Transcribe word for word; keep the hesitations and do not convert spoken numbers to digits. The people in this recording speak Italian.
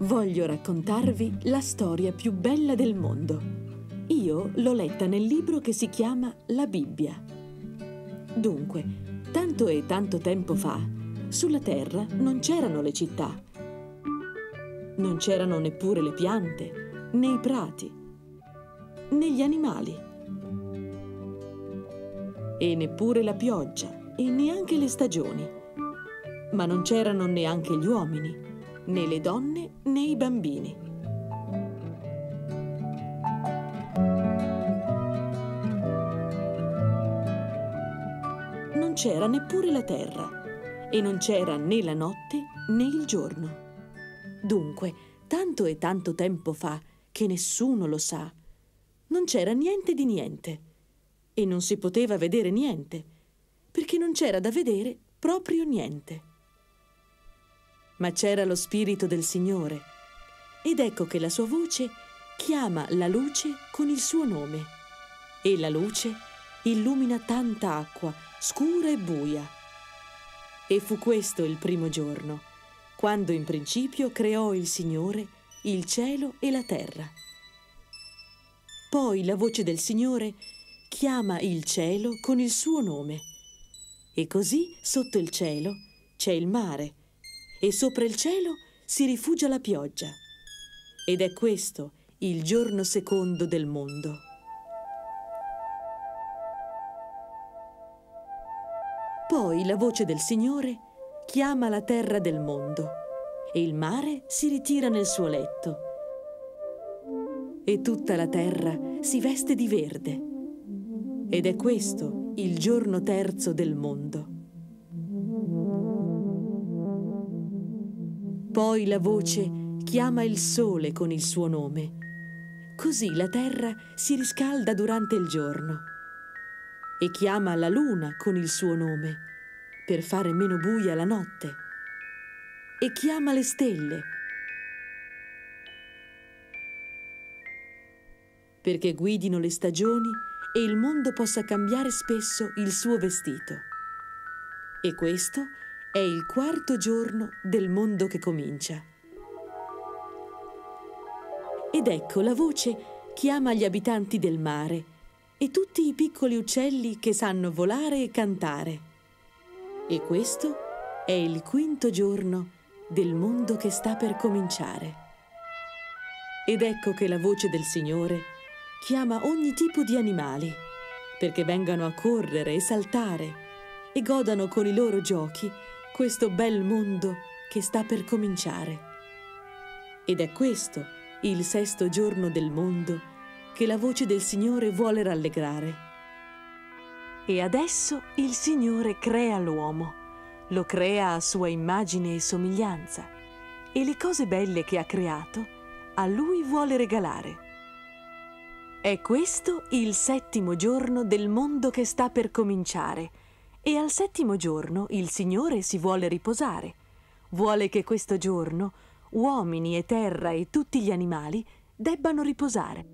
Voglio raccontarvi la storia più bella del mondo. Io l'ho letta nel libro che si chiama La Bibbia. Dunque, tanto e tanto tempo fa, sulla terra non c'erano le città. Non c'erano neppure le piante, né i prati, né gli animali. E neppure la pioggia, e neanche le stagioni. Ma non c'erano neanche gli uomini, né le donne, né i bambini. Non c'era neppure la terra, e non c'era né la notte né il giorno. Dunque, tanto e tanto tempo fa, che nessuno lo sa, non c'era niente di niente, e non si poteva vedere niente, perché non c'era da vedere proprio niente. Ma c'era lo Spirito del Signore, ed ecco che la sua voce chiama la luce con il suo nome, e la luce illumina tanta acqua, scura e buia. E fu questo il primo giorno, quando in principio creò il Signore il cielo e la terra. Poi la voce del Signore chiama il cielo con il suo nome, e così sotto il cielo c'è il mare, e sopra il cielo si rifugia la pioggia. Ed è questo il giorno secondo del mondo. Poi la voce del Signore chiama la terra del mondo, e il mare si ritira nel suo letto, e tutta la terra si veste di verde. Ed è questo il giorno terzo del mondo. Poi la voce chiama il sole con il suo nome. Così la terra si riscalda durante il giorno. E chiama la luna con il suo nome, per fare meno buia la notte. E chiama le stelle, perché guidino le stagioni e il mondo possa cambiare spesso il suo vestito. E questo è il quarto giorno del mondo che comincia. Ed ecco la voce chiama gli abitanti del mare e tutti i piccoli uccelli che sanno volare e cantare. E questo è il quinto giorno del mondo che sta per cominciare. Ed ecco che la voce del Signore chiama ogni tipo di animali, perché vengano a correre e saltare e godano con i loro giochi questo bel mondo che sta per cominciare. Ed è questo il sesto giorno del mondo che la voce del Signore vuole rallegrare. E adesso il Signore crea l'uomo, lo crea a sua immagine e somiglianza, e le cose belle che ha creato a lui vuole regalare. È questo il settimo giorno del mondo che sta per cominciare, e al settimo giorno il Signore si vuole riposare. Vuole che questo giorno uomini e terra e tutti gli animali debbano riposare.